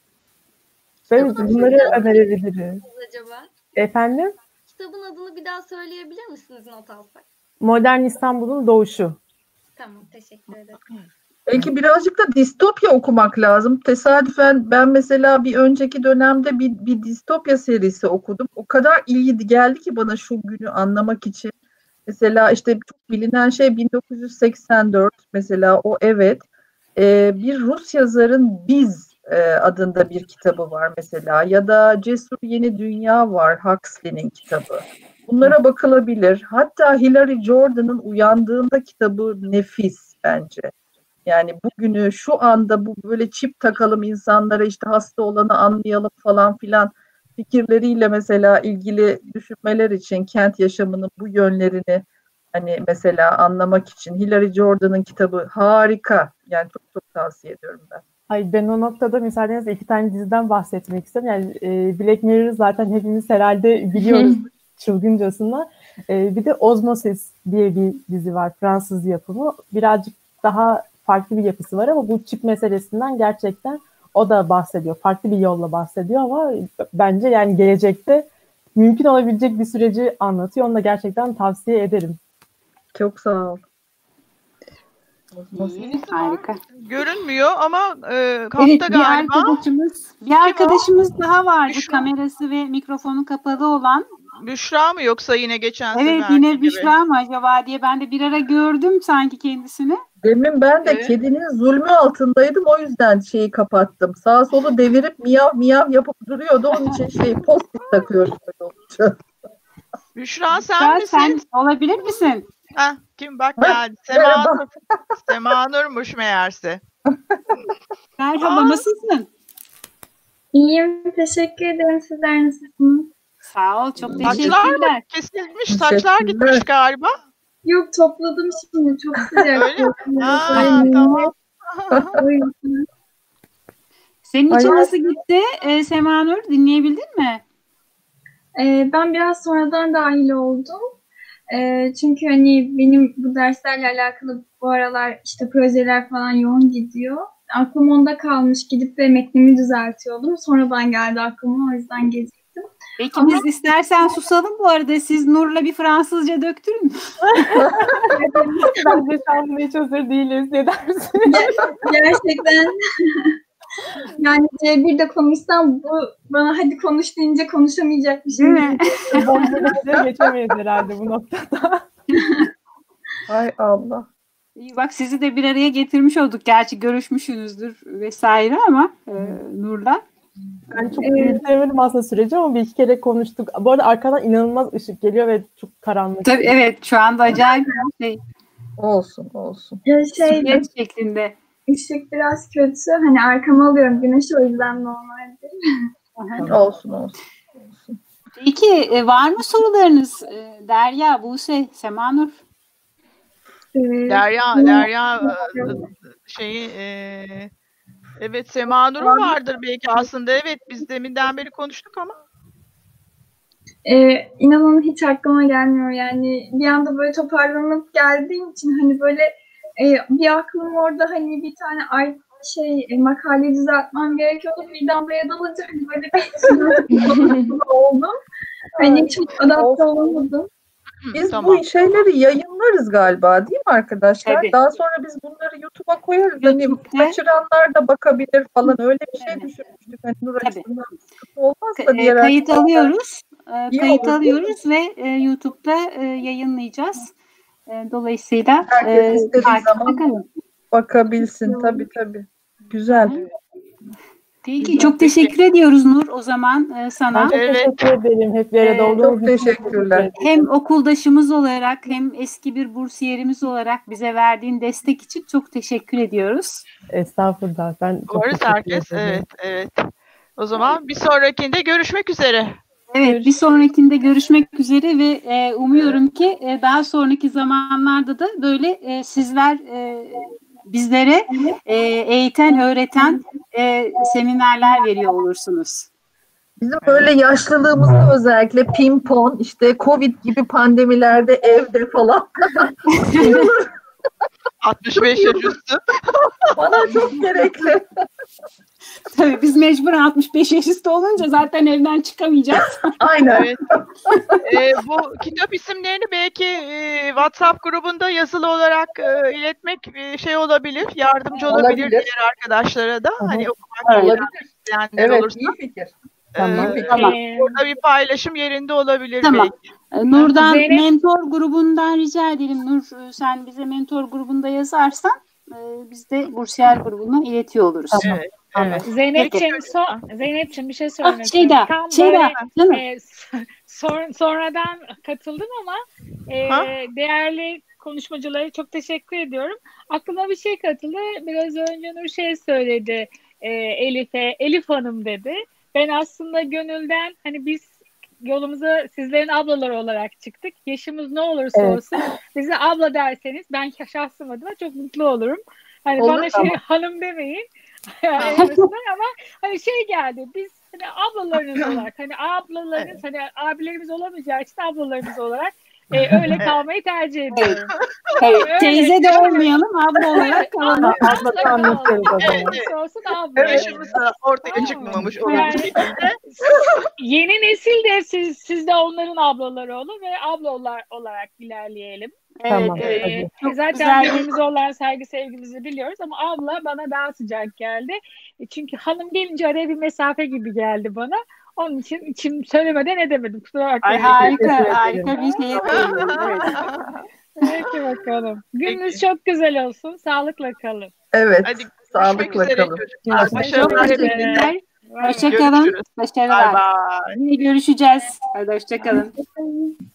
Böyle bunları önerebiliriz. Acaba? Efendim? Kitabın adını bir daha söyleyebilir misiniz not alsak? Modern İstanbul'un Doğuşu. Tamam, teşekkür ederim. Belki birazcık da distopya okumak lazım. Tesadüfen ben mesela bir önceki dönemde bir, bir distopya serisi okudum. O kadar ilgi geldi ki bana şu günü anlamak için. Mesela işte çok bilinen şey bin dokuz yüz seksen dört mesela, o evet. Ee, bir Rus yazarın Biz e, adında bir kitabı var mesela. Ya da Cesur Yeni Dünya var, Huxley'nin kitabı. Bunlara bakılabilir. Hatta Hilary Jordan'ın Uyandığında kitabı nefis bence. Yani bugünü şu anda bu böyle çip takalım insanlara, işte hasta olanı anlayalım falan filan fikirleriyle mesela ilgili düşünmeler için kent yaşamının bu yönlerini hani mesela anlamak için Hilary Jordan'ın kitabı harika. Yani çok çok tavsiye ediyorum ben. Hayır, ben o noktada müsaadenizle iki tane diziden bahsetmek istiyorum. Yani e, Black Mirror zaten hepimiz herhalde biliyoruz çılgıncasına. E, bir de Osmosis diye bir dizi var, Fransız yapımı. Birazcık daha farklı bir yapısı var ama bu çip meselesinden gerçekten o da bahsediyor. Farklı bir yolla bahsediyor ama bence yani gelecekte mümkün olabilecek bir süreci anlatıyor. Onu da gerçekten tavsiye ederim. Çok sağ ol. İyi, harika. Görünmüyor ama e, hafta Evet, bir galiba. arkadaşımız, bir arkadaşımız daha vardı. Büşra. Kamerası ve mikrofonu kapalı olan. Büşra mı yoksa yine geçen Evet, seferki yine gibi? Büşra mı acaba diye ben de bir ara gördüm sanki kendisini. Demin ben de Evet. kedinin zulmü altındaydım, o yüzden şeyi kapattım. Sağa solu devirip miyav miyav yapıp duruyordu. Onun için şey post-it takıyorum böyle olunca. Büşra sen Ya, misin? sen olabilir misin? Heh, kim bak Ha, geldi. Sema merhaba. Nur. Sema Nur'muş meğerse. Merhaba, Aa. nasılsın? İyiyim, teşekkür ederim. Sizler nasılsınız? Sağ ol, çok Saçlar teşekkürler. mı kesilmiş? Saçlar Teşekkürler. gitmiş galiba. Yok, topladım şimdi. Çok sıcak. Öyle mi? Aa, Aynen. tamam. O yüzden. Senin için Ay- nasıl gitti e, Semanur? Dinleyebildin mi? Ee, ben biraz sonradan dahil oldum. Ee, çünkü hani benim bu derslerle alakalı bu aralar işte projeler falan yoğun gidiyor. Aklım onda kalmış. Gidip de metnimi düzeltiyordum. Sonradan geldi aklıma. O yüzden geciktim. Peki Ama- biz istersen susalım bu arada. Siz Nur'la bir Fransızca döktürün. Bence şu an buna hiç hazır değiliz. Ne dersin? Gerçekten yani C bir'de konuşsam bu bana hadi konuş deyince konuşamayacakmışım. Değil mi? Bence geçemeyiz herhalde bu noktada. Ay Allah. İyi, bak sizi de bir araya getirmiş olduk. Gerçi görüşmüşsünüzdür vesaire ama e, Nur'la. Ben çok yürütemedim aslında süreci ama bir iki kere konuştuk. Bu arada arkadan inanılmaz ışık geliyor ve çok karanlık. Tabii evet, şu anda acayip bir şey. Olsun olsun. Ya şey Süreç şeklinde. ışık biraz kötü. Hani arkama alıyorum güneş, o yüzden normaldir. Aha. Olsun olsun. Peki e, var mı sorularınız? E, Derya, Buse, Semanur. Ee, Derya, Derya e, şeyi e, evet Semanur'un vardır belki aslında. Evet biz deminden beri konuştuk ama. e, inanın hiç aklıma gelmiyor yani. Bir anda böyle toparlanıp geldiğim için hani böyle e, bir aklım orada, hani bir tane ay şey e, makale düzeltmem gerekiyordu. Birden buraya dalınca hani böyle bir oldum. Hani çok adapte olamadım. Biz Tamam. bu şeyleri yayınlarız galiba değil mi arkadaşlar? Tabii. Daha sonra biz bunları YouTube'a koyarız. Hani YouTube'da. kaçıranlar da bakabilir falan, öyle bir şey Evet. düşünmüştük. Hani Nur Tabii. açısından sıkıntı olmazsa E, diğer kayıt arkadaşlar- alıyoruz. E, İyi kayıt olur. alıyoruz ve e, YouTube'da e, yayınlayacağız. E, dolayısıyla Herkes e, istediği takipte zaman kalın. bakabilsin. Tabii tabii. Güzel. Peki çok teşekkür ediyoruz Nur o zaman e, sana. Ben çok Evet. teşekkür ederim hep bir arada Ee, olduğunuz çok için. teşekkürler. Hem okuldaşımız olarak hem eski bir bursiyerimiz olarak bize verdiğin destek için çok teşekkür ediyoruz. Estağfurullah. Ben çok Doğru teşekkür herkes. ederim. Evet, evet. O zaman bir sonrakinde görüşmek üzere. Evet, bir sonrakinde görüşmek üzere ve e, umuyorum ki e, daha sonraki zamanlarda da böyle e, sizler e, bizlere e, eğiten, öğreten e, seminerler veriyor olursunuz. Bizim böyle yaşlılığımızda özellikle pimpon, işte Covid gibi pandemilerde evde falan altmış beş yaş üstü. bana çok gerekli. Tabii biz mecburen altmış beş yaş üstü olunca zaten evden çıkamayacağız. Aynen. Evet. Ee, bu kitap isimlerini belki e, WhatsApp grubunda yazılı olarak e, iletmek e, şey olabilir, yardımcı olabilir, Olabilir. diğer arkadaşlara da. hı. Hani okumak Evet. isteyenler Evet, olursa. iyi fikir. Tamam. e, Tamam. Orada bir paylaşım yerinde olabilir Tamam. belki. E, Nur'dan Zeynep- mentor grubundan rica edelim. Nur e, sen bize mentor grubunda yazarsan e, biz de Bursiyer grubuna iletiyor oluruz. Tamam. Evet. Tamam. Evet. Zeynep'ciğim, son, Zeynep'ciğim bir şey Ah, söylemek Şeyda, istiyorum. Tam Şeyda, böyle canım. e, son, sonradan katıldım ama e, Ha? değerli konuşmacılara çok teşekkür ediyorum. Aklıma bir şey katıldı. Biraz önce Nur şey söyledi e, Elif'e. Elif Hanım dedi. Ben aslında gönülden hani biz yolumuza sizlerin ablaları olarak çıktık. Yaşımız ne olursa Evet. olsun bize abla derseniz ben şahsım adıma çok mutlu olurum. Hani Olur, bana tamam. şey hanım demeyin. Yani en azından ama hani şey geldi. Biz hani ablalarınız olarak hani ablalarınız hani abilerimiz olamayacağı için ablalarımız olarak e, öyle kalmayı tercih ediyorum. Hayır, Öyle. teyze de olmayalım, abla olarak kalalım. Abla Abla kalalım. anlatıyoruz o Ne zaman. olursa olsun abla. Evet. Yaşımız da ortaya Tamam. çıkmamış olur Yani- bu şekilde. Yeni nesil de siz, siz de onların ablaları olun ve ablalar olarak ilerleyelim. Evet, Tamam. evet. Ee, Çok zaten güzel. birbirimize olan saygı sevgimizi biliyoruz ama abla bana daha sıcak geldi. E, Çünkü hanım gelince araya bir mesafe gibi geldi bana. Onun için içim söylemeden edemedim. Kusura Ay bakmayın. harika, Teşekkür harika ederim. bir şey yapıyorsunuz. Evet. Peki bakalım. Gününüz Peki. çok güzel olsun. Sağlıkla kalın. Evet. Hadi görüşmek Sağlıkla üzere kalın. çocuklar. Çok Başarılar teşekkür hepinize. ederim. Teşekkürler. Hoşça kalın. Görüşürüz. Bye Başarılar. bye. Yine görüşeceğiz. Hadi hoşça kalın.